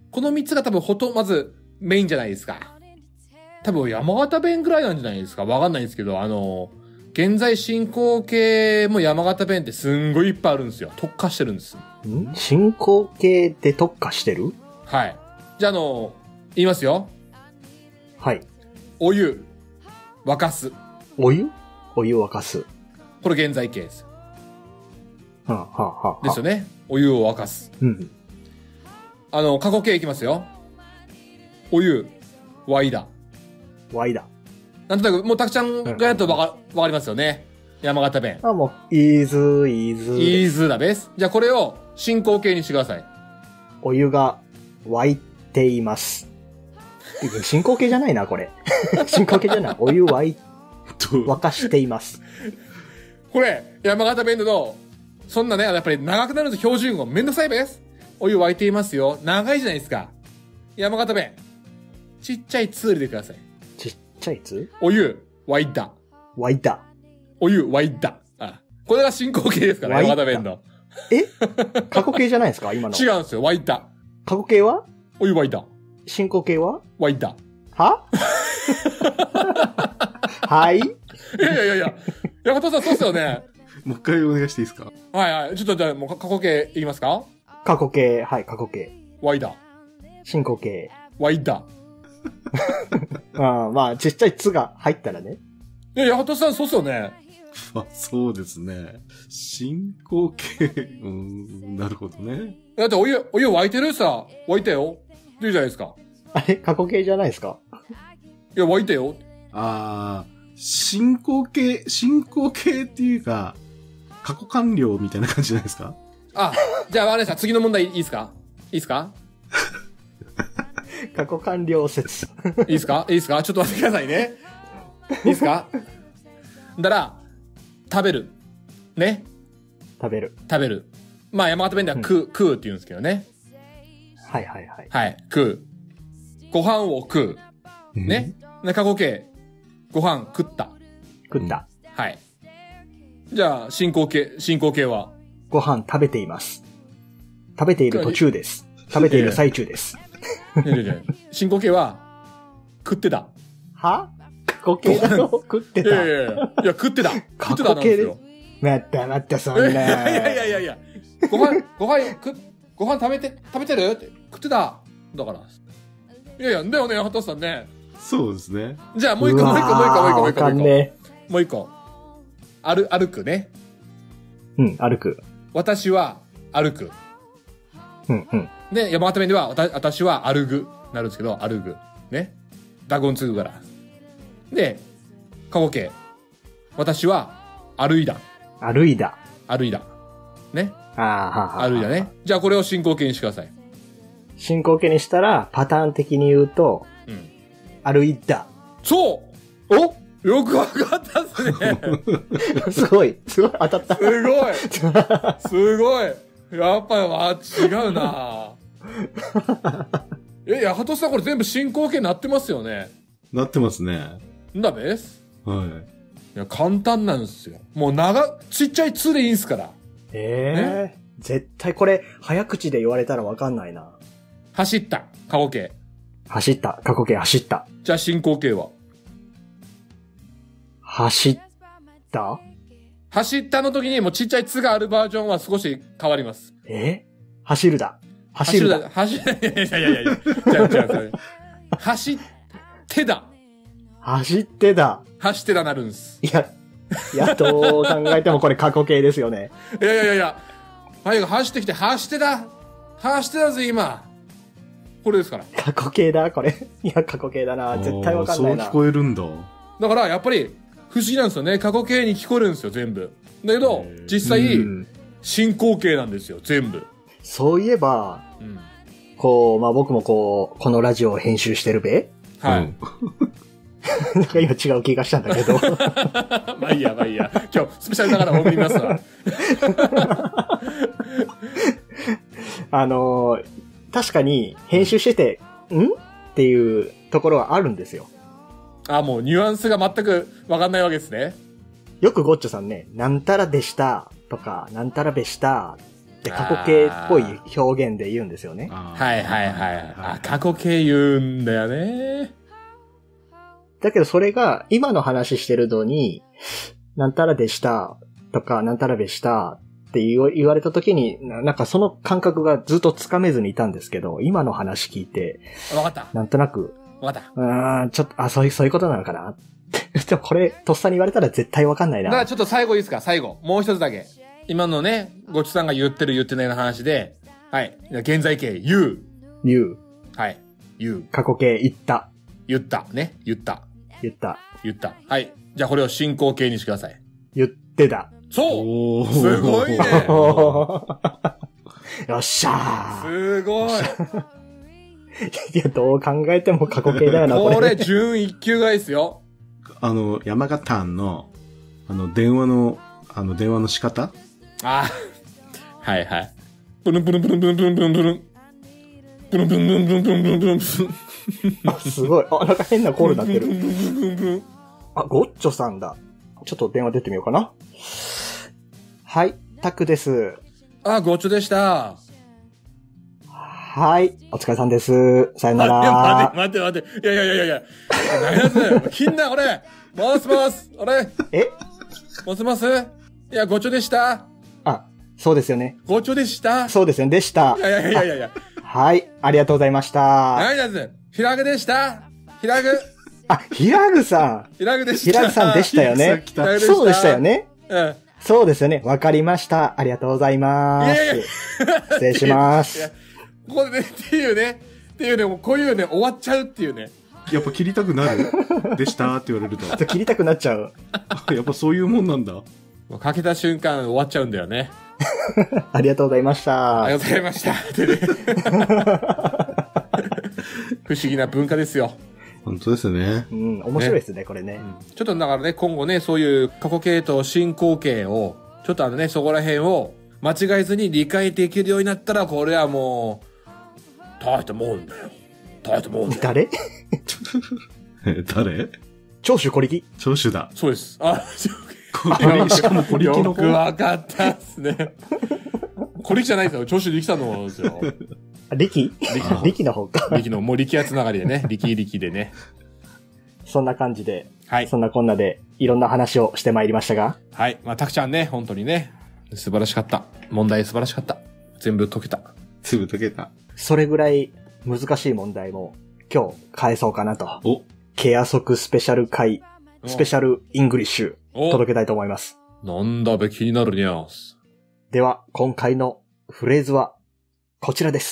このみっつが多分ほと、まずメインじゃないですか。多分山形弁ぐらいなんじゃないですか。わかんないですけど、あの、現在進行形も山形弁ってすんごいいっぱいあるんですよ。特化してるんです。 ん進行形で特化してる？ はい。じゃあ、あの、言いますよ。 はい。 お湯、沸かす。 お湯？お湯沸かす。 これ現在形です。 はあ、はあはあ、 ですよね。お湯を沸かす。 うん。 あの、過去形いきますよ。お湯、沸いだ。 Y だ。 なんとなく、もうたくちゃんがやるとわか、わかりますよね。山形弁。 あ、もう、いず、いず。 いずだべす。じゃあこれを進行形にしてください。 お湯が沸いています。進行形じゃないな、これ。進行形じゃない。お湯沸い、沸かしています。 これ、山形弁の、そんなね、やっぱり長くなると標準語めんどくさいべす。お湯沸いていますよ。長いじゃないですか。山形弁。ちっちゃいツールでください。 ちっちゃいつ？ お湯、沸いた。 沸いた。 お湯、沸いた。あ、これが進行形ですから、山形弁の。 え？過去形じゃないですか今の。 違うんですよ、沸いた。 過去形は？ お湯沸いた。 進行形は？ 沸いた。 ははい。 いやいやいやいや、山本さんそうっすよね。 もう一回お願いしていいですか？ はいはい。ちょっとじゃあ、もう過去形いきますか？ 過去形、はい、過去形。 沸いた。 進行形。 沸いた。 あまあ、ちっちゃいつが入ったらね。 いや、山本さんそうっすよね。 あ、そうですね。進行形、うーん、なるほどね。 だってお湯、お湯沸いてるさ、沸いたよ。って言うじゃないですか。 あれ過去形じゃないですか？ いや、沸いたよ。 あー、進行形、進行形っていうか、過去完了みたいな感じじゃないですか？ あ、じゃあ、わかりました。次の問題いいですか？いいですか？ 過去完了説。 いいですか？いいですか？ちょっと待ってくださいね。いいですか？だから、食べる。ね。 食べる。 食べる。まあ、山形弁では食う、うん、食うって言うんですけどね。 はいはいはい。 はい、食う。ご飯を食う。ね。で、過去形。ご飯食った。 食った。 はい。じゃあ、進行形、進行形はご飯食べています。食べている途中です。食べている最中です。 いやいやいや進行形は、食ってた。 は？過去形だろ？食ってた。 いやいやいや。いや、食ってた。食ってたなんですよ。 待った待ったそんな。 いやいやいやいやいや。ご飯、ご飯、く、ご飯食べて、食べてるって食ってた。だから。いやいや、だよね、ハトさんね。 そうですね。 じゃあ、もう一個、もう一個、もう一個、もう一個、もう一個、もう一個。 ね、 もう一個。歩、歩くね。 うん、歩く。 私は、歩く。 うん、うん。 で、山形弁では、わた、私は歩ぐ。なるんですけど、歩ぐ。ね。ダゴンツグから。で、過去形。私は、歩いだ。 歩いだ。 歩いだ。ね。 ああ、はは。 歩いだね。じゃあこれを進行形にしてください。 進行形にしたら、パターン的に言うと、うん。歩いだ。 そうおよくわかったっすね。 すごい。すごい。当たった。 すごい。すごい。やっぱり、あ、違うなえ、八幡さんこれ全部進行形になってますよね。 なってますね。 んだべすはい。 いや、簡単なんですよ。もう長、ちっちゃいつでいいんすから。 ええー。絶対これ、早口で言われたらわかんないな。 走った。過去形。 走った。過去形走った。 じゃあ進行形は走った走ったの時にもうちっちゃいつがあるバージョンは少し変わります。 え走るだ。走るだ。 走るだ。走る、いやいやいやいや。じゃあ、じゃあ、走ってだ。 走ってだ。 走ってだなるんす。 いや、いや、どう考えてもこれ過去形ですよね。 いやいやいやいや。はい、走ってきて、走ってだ。走ってだぜ、今。これですから。 過去形だ、これ。いや、過去形だな。絶対わかんないな。 そう聞こえるんだ。 だから、やっぱり、不思議なんですよね。過去形に聞こえるんですよ、全部。だけど、実際、進行形なんですよ、全部。 そういえば、うん、こう、まあ、僕もこう、このラジオを編集してるべはい。 なんか今違う気がしたんだけど。 まあいいや、まあいいや。今日、スペシャルだから送りますわ。 あのー、確かに編集してて、んっていうところはあるんですよ。 あ、もうニュアンスが全くわかんないわけですね。 よくゴッチョさんね、なんたらでしたとか、なんたらべしたって過去形っぽい表現で言うんですよね。 はいはいはい。あ、過去形言うんだよね。 だけどそれが今の話してるのに、なんたらでしたとかなんたらでしたって言わ、言われた時に、なんかその感覚がずっとつかめずにいたんですけど、今の話聞いて、 わかった。 なんとなく、 わかった。 うーん、ちょっと、あ、そういう、そういうことなのかなでもこれ、とっさに言われたら絶対わかんないな。 だからちょっと最後いいですか最後。もう一つだけ。今のね、ごちさんが言ってる言ってないの話で、はい。現在形、言う。 言う。 はい。言う。 過去形、言った。 言った。ね。言った。 言った。 言った。はい。じゃあこれを進行形にしてください。 言ってた。 そうすごいねよっしゃーすごいいや、どう考えても過去形だよな、これ。 これ、準一級がいいですよ。 あの、山形の、あの、電話の、あの、電話の仕方ああ。はいはい。ブルンブルンブルンブルンブルンブルンブルン。ブルンブルンブルンブルンブルンブルンブルン。 あ、すごい。あ、なんか変なコールになってる。あ、ゴッチョさんだ。ちょっと電話出てみようかな。はい、タクです。 あ、ゴッチョでした。 はい、お疲れさんです。さよなら。待って待って待って。いやいやいやいや。何やつ金な、俺。回す回す。俺。 え回せますいや、ゴッチョでした。 あ、そうですよね。 ゴッチョでした。 そうですよね。でした。 いやいやいやいやいや。 はい、ありがとうございました。 何やつひらぐでした。ひらぐ。 あ、ひらぐさん。 ひらぐでした。 ひらぐさんでしたよね。そうでしたよね。うん。そうですよね。わかりました。ありがとうございます。いやいや失礼します。 ここでね、っていうね、っていうね、もうこういうね、終わっちゃうっていうね。 やっぱ切りたくなるでしたって言われると。 切りたくなっちゃう。 やっぱそういうもんなんだ。 かけた瞬間終わっちゃうんだよね。 ありがとうございました。 ありがとうございました。ってね、不思議な文化ですよ。 本当ですね。 うん、面白いですね、ねこれね、 うん。ちょっとだからね、今後ね、そういう過去形と進行形を、ちょっとあのね、そこら辺を間違えずに理解できるようになったら、これはもう、大したもんだよ。大したもんだよ。 誰誰長州小力長州だ。 そうです。あ、 小力、しかも小力の方。よくわかったっすね。小力じゃないですよ。長州力さんの方ですよ。 力力の方か。 力の、もう力やつながりでね。力力でね。 そんな感じで。 はい。 そんなこんなで、いろんな話をしてまいりましたが。 はい。まあ、たくちゃんね、本当にね。素晴らしかった。問題素晴らしかった。全部解けた。 全部解けた。 それぐらい難しい問題も今日返そうかなと。 おケアソクスペシャル回、スペシャルイングリッシュ、届けたいと思います。 なんだべ気になるにゃ。 では、今回のフレーズはこちらです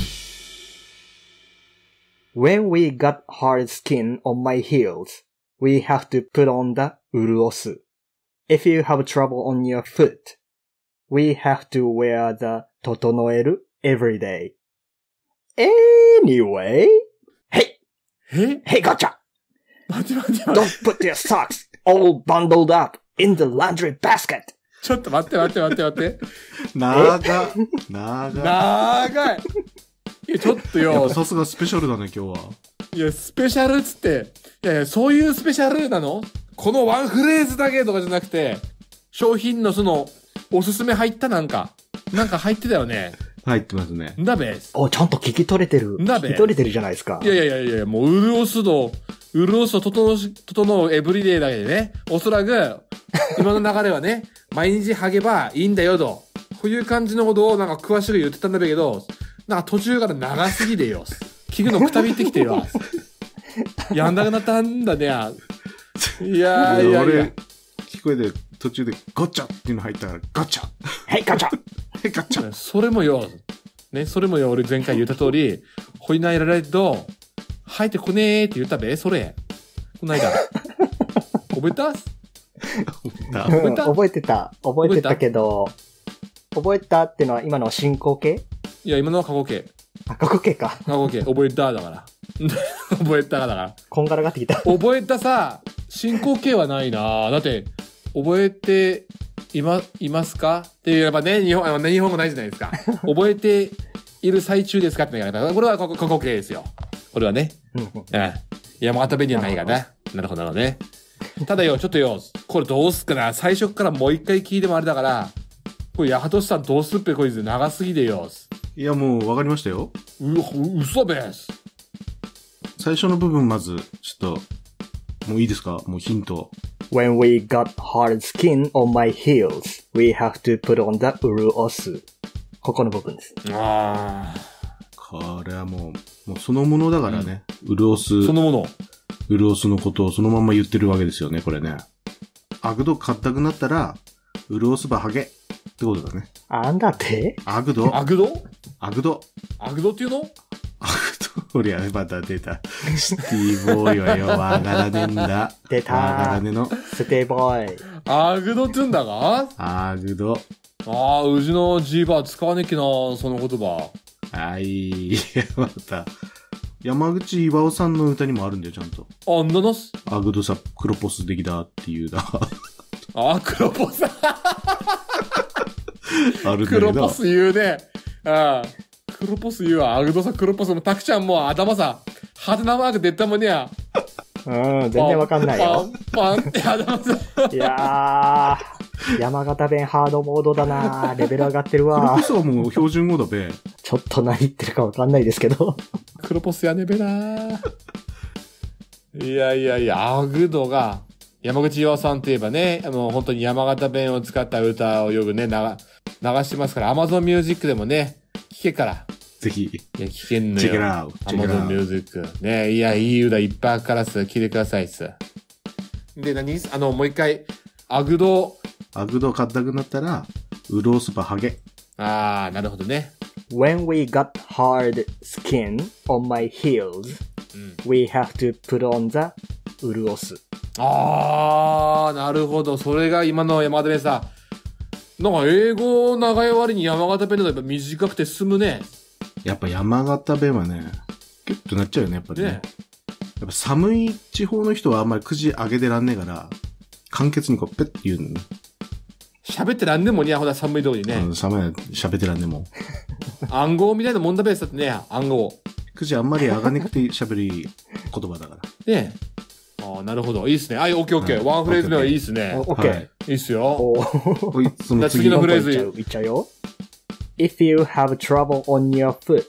。When we got hard skin on my heels, we have to put on the 潤す。If you have trouble on your foot, we have to wear the 整える every day. Anyway, hey! え Hey, gotcha! 待って待って待って。 Don't put your socks all bundled up in the laundry basket! ちょっと待って待って待って待って。 長長長い。いや、ちょっとよ。 さすがスペシャルだね、今日は。 いや、スペシャルっつって。いやいや、そういうスペシャルなの？このワンフレーズだけとかじゃなくて、商品のその、おすすめ入ったなんか。なんか入ってたよね。 入ってますね。 んだべ。 お、ちゃんと聞き取れてる。 んだべ。 聞き取れてるじゃないですか。 いやいやいやいや、もう、潤すの、潤すと整う、整うエブリデイだけでね。おそらく、今の流れはね、毎日剥げばいいんだよと。こういう感じのことをなんか詳しく言ってたんだけど、なんか途中から長すぎでよ。聞くのくたびってきてよ。やんなくなったんだね。いやーいやいや。 俺、聞こえて途中でゴッチャっていうの入ったらガチャ。 はい、ガチャ。 はい、ガチャ。 それもよ。ね、それもよ、俺前回言った通り、ほいないられると、入ってこねーって言ったべ、それ。こないだ。覚えた覚えた覚えてた。覚えてたけど、覚えたってのは今の進行形？ いや、今のは過去形。 あ、過去形か。 過去形。覚えただから。覚えただから。 こんがらがってきた。 覚えたさ、進行形はないな。だって、覚えていま、いますかっていう、やっぱね、日本、あのね、日本語ないじゃないですか。覚えている最中ですかって言うから、これは過去形ですよ。これはね。うん。うん。山形弁にはないからね。なるほど、なるほどね。ただよ、ちょっとよ、これどうすっかな。最初からもう一回聞いてもあれだから、 これ、ヤトシさんどうすっぺこいつ長すぎでよ。 いや、もうわかりましたよ。 う、う、嘘べす。 最初の部分まず、ちょっと、もういいですか？もうヒント。 When we got hard skin on my heels, we have to put on the uruosu. ここの部分です。 ああ。 これはもう、もうそのものだからね。うん、潤す。 そのもの。 潤すのことをそのまま言ってるわけですよね、これね。アグド買ったくなったら、潤すばハゲってことだね。 あんだってアグドアグドアグドアグドっていうのアグド俺はまた出た。シティボーイはよ、わからねえんだ。 出たわからねえの。 ステイボーイ。 アグドって言うんだがアグド。 ああ、うちのジーバー使わねえきな、その言葉。 はい、また。山口岩尾さんの歌にもあるんだよ、ちゃんと。 あんなのす。 アグドさ、クロポス的だっていうだ。 ああ、クロポス。 あるんだけど。 クロポス言うね。ああ。クロポス言うわ。アグドさ、クロポスもタクちゃんもう頭さ、派手なマーク出たもんねや。 うん、全然わかんないよ。 パン、パンって頭さ。 いやー、山形弁ハードモードだなレベル上がってるクロわポ。スはもう標準語だべ。 ちょっと何言ってるかわかんないですけど。 クロポスやねべな。いやいやいや、アグドが、山口岩さんといえばね、あの、本当に山形弁を使った歌をよくね、流、流してますから、Amazon Music でもね、聞けから。 ぜひ。 いや、聞けんのよ。 チェックラウ。 Amazon Music。ね、いや、いい歌いっぱいあるからす、聞いてくださいっす。で、何あの、もう一回、アグド。 アグド買ったくなったら、ウロースパハゲ。 あー、なるほどね。 When we got hard skin on my heels, うん、 we have to put on the うるおす。 あー、なるほど。それが今の山形弁さ。なんか英語長い割に山形弁だとやっぱ短くて済むね。 やっぱ山形弁はね、キュッとなっちゃうよね、やっぱりね。ね、やっぱ寒い地方の人はあんまりくじ上げてらんねえから、簡潔にこうペッて言うのね。 喋ってらんねもんね、ほら寒いとこにね。 うん、寒い、喋ってらんねも。 暗号みたいなもんだべさってね、暗号。 くじあんまり上がねくて喋る言葉だから。 ねえ。ああ、なるほdo。いいっすね。あ、オッケーオッケー。ワンフレーズ目はいいっすね。 オッケー。 いいっすよ。 おーその次のフレーズ。 いっちゃうよ。If you have trouble on your foot,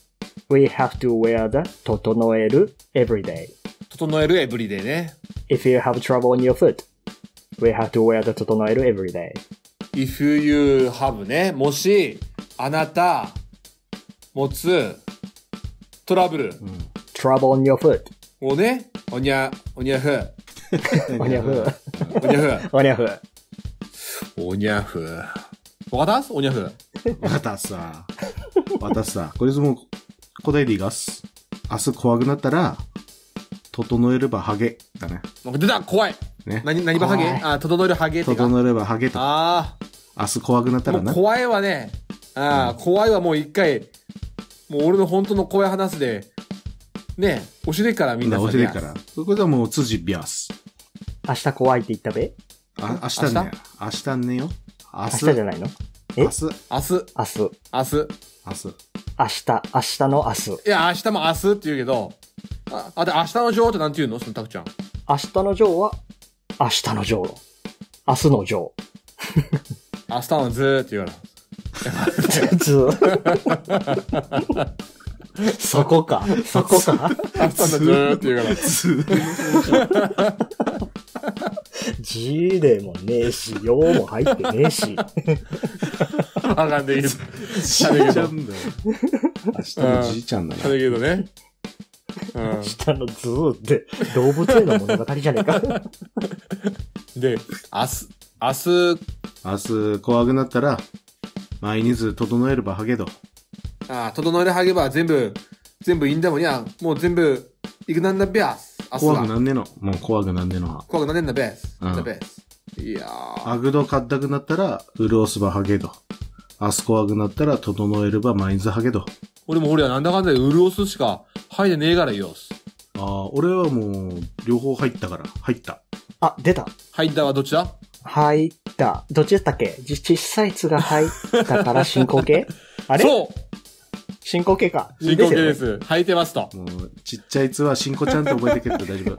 we have to wear the 整える everyday. 整える everyday ね。 If you have trouble on your foot, we have to wear the 整える everyday. If you have ね。もし、あなた、持つ、トラブル。 うん、trouble on your foot. をね、おにゃ、おにゃふ。 おにゃふ。 おにゃふ。 おにゃふ。 おにゃふ。わかったおにゃふ。 わたさ。わたさ。これも答えでいいがす。明日怖くなったら、整えればハゲだね。 出た怖いね。何、何ばハゲあ、整えるハゲってか。 整えればハゲと。 ああ。明日怖くなったらな。 もう怖いわね。ああ、うん、怖いわもう一回、もう俺の本当の怖い話で、ねえ、教えてからみんな。 教えてから。そこではもう辻ビアス。 明日怖いって言ったべあ、明日ね。明日ねよ。 明日。明日じゃないのえ明日。 明日。 明日。 明日。 明日。 明日。明日の明日。 いや、明日も明日って言うけど、あ、あ、で、明日のジョーってなんて言うのそのタクちゃん。 明日のジョーは、明日のジョー。明日のジョー。 明日のズーって言うから。 ズー。そこか。そこか。 明日のズーって言うから。 G でもねえし、ようも入ってねえし。 わかんないけど。 じいちゃんだよ。明日のじいちゃんだね。 だけどね。 明日のズーって動物園の物語じゃねえか。 で、明日、明日、 明日怖くなったら、毎日整えればハゲド。 ああ、整えるハゲば全部、全部いいんだもんや。もう全部、いくなんだべやす。 怖くなんねの。もう怖くなんねのは。 怖くなんねんだべす。 うん、 だべす。いやー。 アグド買ったくなったら、潤すばハゲド。明日怖くなったら、整えれば毎日ハゲド。 俺も俺はなんだかんだで潤すしか入ってねえからよ。 ああ、俺はもう、両方入ったから。入った。 あ、出た。 入ったはどっちだ入った。どっちだったっけじ、小さいやつが入ったから進行形あれそう進行形か。 進行形です。入ってますと。 もう、ちっちゃいつはしんこちゃんと覚えてけると大丈夫。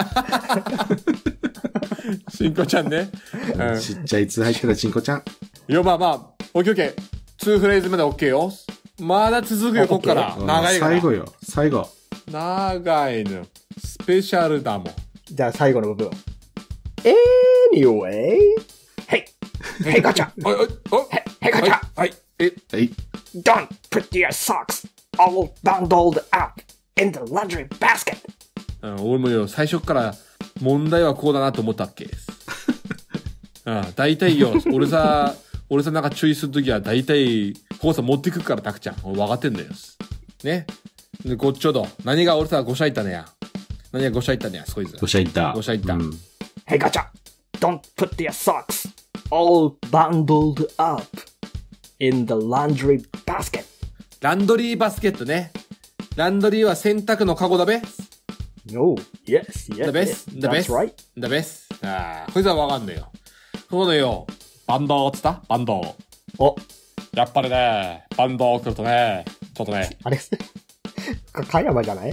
しんこちゃんね、 うん。ちっちゃいつ入ったらしんこちゃん。 いいや、まあまあ、オッケーオッケー。にフレーズ目でオッケーよ。まだ続くよ、こっから。長いから。 最後よ、最後。 長いの。スペシャルだもん。 じゃあ最後の部分。Anyway. Hey. Hey, gotcha. おいおいおい。 Hey, gotcha. はい。え、 はい。 Don't put your socks all bundled up in the laundry basket. うん、俺もよ、最初から問題はこうだなと思ったっけです。うん、大体よ、俺さ、俺さなんか注意するときは大体、ここさ持ってくからたくちゃん。俺分かってんだよ。ね。で、こっちょうど。何が俺さ、ごしゃいったねや。何がごしゃいったねや、そこいつ。 ごしゃいった。 ごしゃいった。うん、 Hey, gotcha. Don't put your socks all bundled up in the laundry basket. ランドリーバスケットね。ランドリーは洗濯のカゴだべ。 No, yes, yes, The best, yes. the That's best, right. the best. ああ、こいつはわかんねえよ。ここのよ、バンドーっつったバンドー。 お、 やっぱりね、バンドー来るとね、ちょっとね。 あれか、かやまじゃない？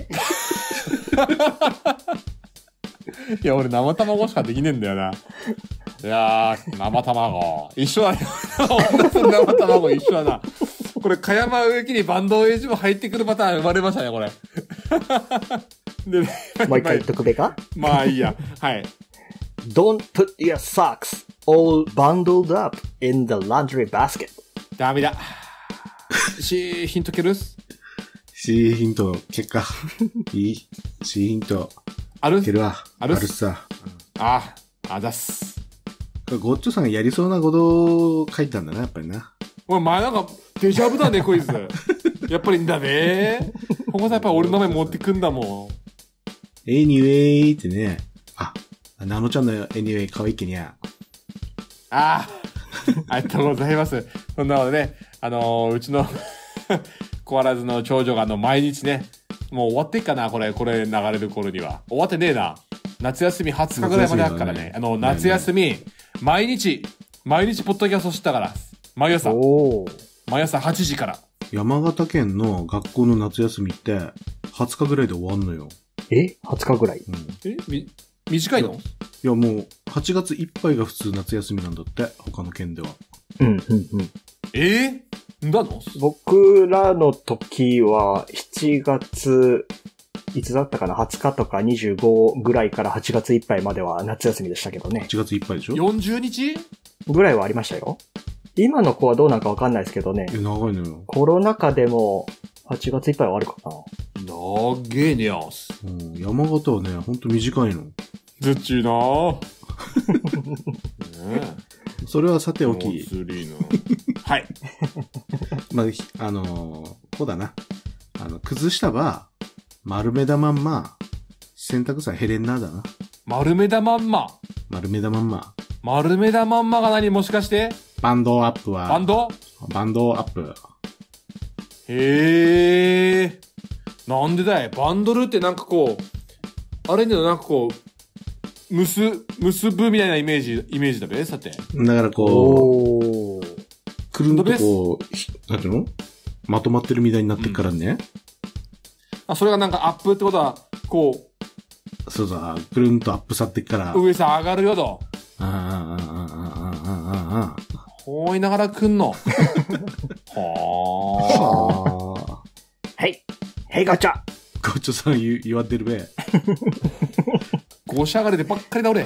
いや、俺生卵しかできねえんだよな。いやー、生卵。一緒だね。生卵一緒だな。これ、かやま植木にバンドエイジも入ってくるパターン生まれましたね、これ。でね、 もう一回言っとくべか？ まあいいや。はい。 Don't put your socks all bundled up in the laundry basket. ダメだ。し、ヒントけるす C ヒント、結果。いい ?C ヒント。 あるいけるわ。 あるあるさ。 あ、あざっす。 ゴッチョさんがやりそうなことを書いたんだな、やっぱりな。 お前、前なんか、デジャブだね、こいつ。やっぱりんだね。ここさ、やっぱ俺の名前持ってくんだもん。 Anyway ってね。あ、ナノちゃんの Anyway 可愛いけにゃ。 ああ、ありがとうございます。そんなのでね、あのー、うちの、コアラズの長女があの、毎日ね、もう終わってっかな、これ、これ流れる頃には。終わってねえな。夏休みはつかぐらいまであるからね。ねあの、夏休み、毎日、毎日ポッドキャストしてたから。毎朝。毎朝はちじから。 山形県の学校の夏休みって、はつかぐらいで終わんのよ。 え ?はつかぐらい、 うん、 えみ、短いの？ いや、もう、はちがついっぱいが普通夏休みなんだって、他の県では。 うん、うん、うん。 えー、んだの？ 僕らの時は、しちがつ、いつだったかな ?はつかとかにじゅうごぐらいからはちがついっぱいまでは夏休みでしたけどね。 はちがついっぱいでしょ ? よんじゅうにちぐらいはありましたよ。今の子はどうなんかわかんないですけどね。 え、長いのよ。 コロナ禍でもはちがついっぱいはあるかな。 なげえねやす。 うん、山形はね、ほんと短いの。 ずっちーなぁ。 ね、それはさておき。 はい。 まあ、あのー、こうだな。あの、崩したば、丸めだまんま、洗濯さヘレンナーだな。 丸めだまんま。 丸めだまんま。 丸めだまんまが何もしかしてバンドアップは。 バンドバンドアップ。 へえ。なんでだいバンドルってなんかこう、あれね、なんかこう、結、結ぶみたいなイメージ、イメージだべさて。 だからこう、くるんとこう、なんていうのまとまってるみたいになってっからね、うん。 あ、それがなんかアップってことは、こう。そうそう、くるんとアップさってっから。 上さ上がるよと。 ああ、ああ、ああ、ああ、ああ。 こう言いながら来んの。はあ。はい。へい、ガチャ。 ガチャさん言、言わってるべ。 ごしゃがれでばっかりだ俺。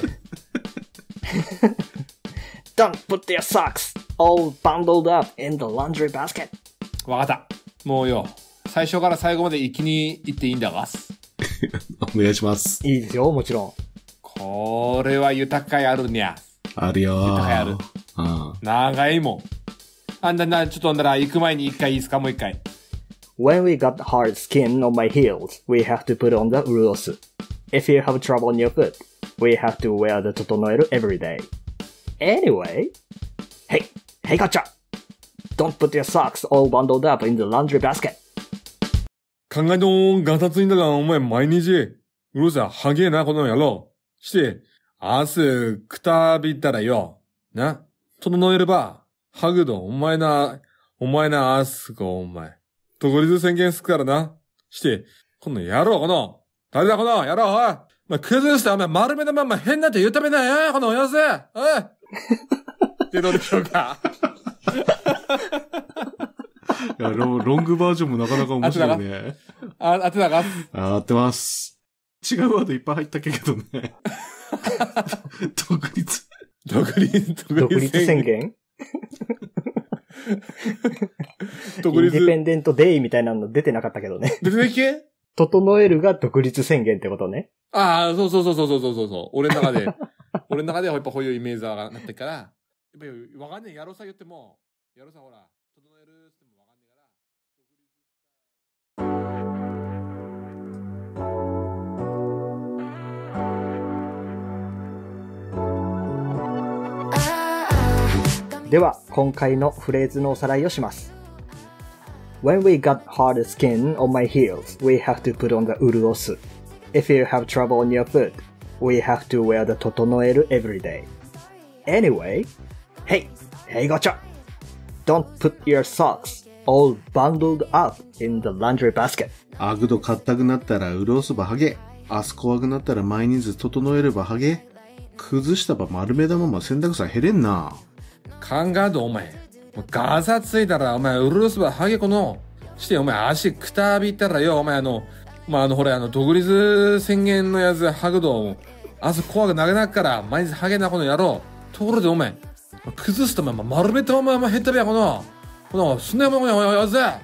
Don't put your socks all bundled up in the laundry basket. わかった。もうよ、最初から最後まで一気に言っていいんだがす。 お願いします。 いいですよ、もちろん。 これは豊かいあるにゃ。 あるよー。 豊かいある。 うん。 長いもん。あんだな、ちょっとあんだら行く前に一回いいですかもう一回。 When we got hard skin on my heels, we have to put on the rules. If you have trouble on your foot, we have to wear the totonoeru every day. Anyway, hey, hey, gotcha! Don't put your socks all bundled up in the laundry basket. 考えのガタついんだが、お前毎日、うるさ、はげえな、この野郎。して、明日、くたびったらよ。な、整えれば、はぐど、お前な、お前な、あすこ、お前。とこりず宣言すっからな。して、この野郎、この、誰だこの野郎、おい。まあ、崩して、お前丸めのまんま変なって言うためなよ、このおやせ。おい。ってどうでしょうか。 いやロ、ロングバージョンもなかなか面白いね。 あ、当てたかあ、合ってます。違うワードいっぱい入ったけどね。独立。 独立、 独立宣言独立。 インディペンデントデイみたいなの出てなかったけどね。 出てないっけ？ 整えるが独立宣言ってことね。 ああ、そうそうそうそうそうそうそう。俺の中で、俺の中ではやっぱこういうイメージがなってから、やっぱりわかんねえ、やろうさ言っても、やろうさほら、整えるってもわかんねえから。 では、今回のフレーズのおさらいをします。When we got hard skin on my heels, we have to put on the uruosu. If you have trouble on your foot, we have to wear the totonoeru every day. Anyway, hey, hey gotcha! Don't put your socks all bundled up in the laundry basket. あぐどかったくなったら潤すばはげ。あすこわくなったら毎日整えるばはげ。崩したば丸めだまま洗濯さ減れんな。 考えどお前。ガサついたらお前うるすばはげこのしてお前足くたびったらよお前あのまああのほらあの独立宣言のやつはぐどあす怖く投げなっから毎日はげなこの野郎ところでお前崩すとまま丸めたまま減ったべやこのこのすんなもんややぜ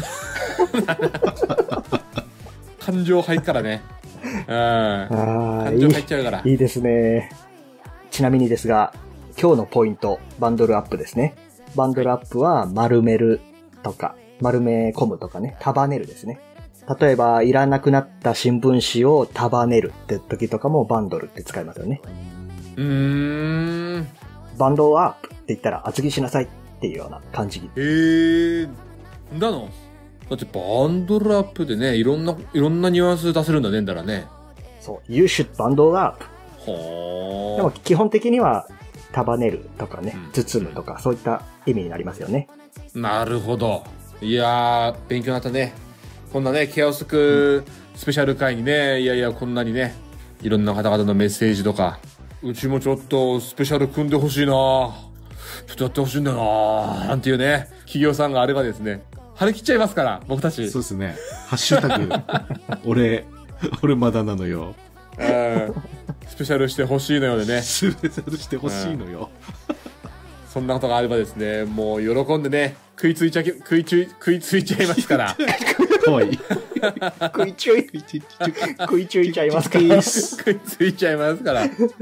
感情入っからねうん感情入っちゃうからいいですね。ちなみにですが今日のポイントバンドルアップですね。バンドルアップは丸めるとか、丸め込むとかね、束ねるですね。例えば、いらなくなった新聞紙を束ねるって時とかもバンドルって使いますよね。 うーん。 バンドアップって言ったら厚着しなさいっていうような感じ。 へー。だのだってバンドルアップでね、いろんな、いろんなニュアンス出せるんだね、んだらね。 そう、You should bundle up。 ほー。 でも基本的には、束ねるとかね、包むとか、そういった意味になりますよね。 なるほど。いやー、勉強になったね。こんなね、ケアオスクスペシャル会にね、いやいや、こんなにね、いろんな方々のメッセージとか、うちもちょっとスペシャル組んでほしいなちょっとやってほしいんだよななんていうね、企業さんがあればですね、張り切っちゃいますから、僕たち。 そうですね。ハッシュタグ、俺、俺まだなのよ。 うん。スペシャルしてほしいのよでね。 スペシャルしてほしいのよ。 そんなことがあればですね、もう喜んでね、食いついちゃ、食いつい、食いついちゃいますから。 かわいい。 食いちょい、食いちょいちゃいますから。 食いついちゃいますから。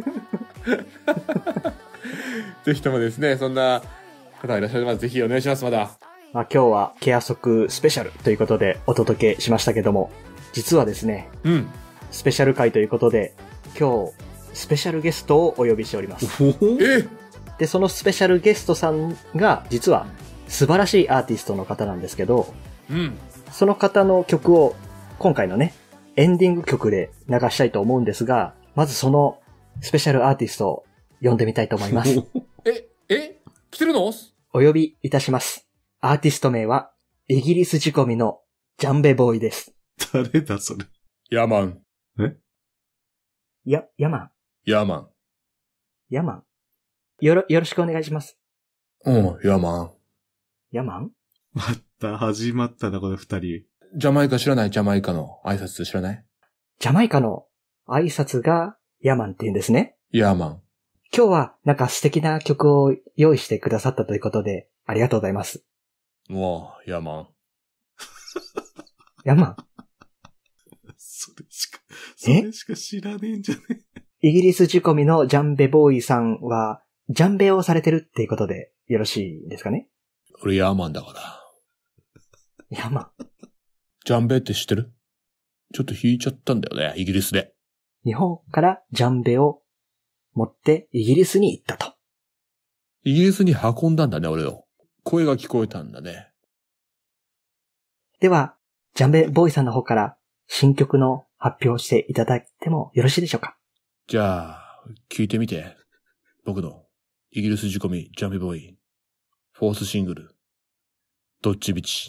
ぜひともですね、そんな方がいらっしゃいます。ぜひお願いします、まだ。 まあ今日はケア足スペシャルということでお届けしましたけども、実はですね、 うん。 スペシャル回ということで、今日、スペシャルゲストをお呼びしております。 えで、そのスペシャルゲストさんが、実は、素晴らしいアーティストの方なんですけど、 うん。 その方の曲を、今回のね、エンディング曲で流したいと思うんですが、まずその、スペシャルアーティストを呼んでみたいと思います。 え、え来てるのお呼びいたします。アーティスト名は、イギリス仕込みのジャンベボーイです。 誰だそれ。 ヤマン。 えや、ヤマン。 ヤマン。 ヤマン。よろ、よろしくお願いします。 うん、ヤマン。 ヤマン？ また始まったな、この二人。 ジャマイカ知らない？ジャマイカの挨拶知らない？ ジャマイカの挨拶がヤマンって言うんですね。 ヤマン。 今日はなんか素敵な曲を用意してくださったということで、ありがとうございます。 もう、ヤマン。 ヤマン。 それしか、それしか知らねえんじゃねイギリス仕込みのジャンベボーイさんは、ジャンベをされてるっていうことでよろしいですかね？ 俺ヤーマンだから。 ヤマン。 ジャンベって知ってる？ちょっと弾いちゃったんだよね、イギリスで。 日本からジャンベを持ってイギリスに行ったと。 イギリスに運んだんだね、俺を。声が聞こえたんだね。 では、ジャンベボーイさんの方から新曲の発表していただいてもよろしいでしょうか？ じゃあ、聞いてみて。僕のイギリス仕込みジャンベボーイ。フォースシングル。どっちみち。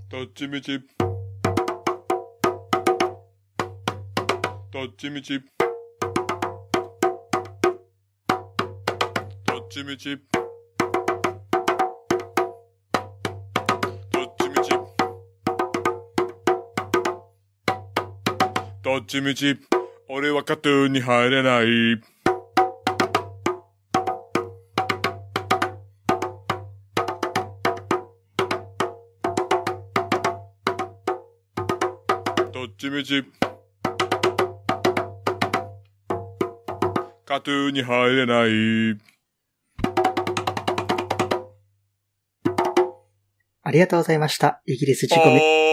どっちみち。どっちみち。どっちみち。どっちみち。どっちみち。俺はカトゥーンに入れない。どっちみち。カトゥーンに入れない。 ありがとうございました。イギリスチコメ。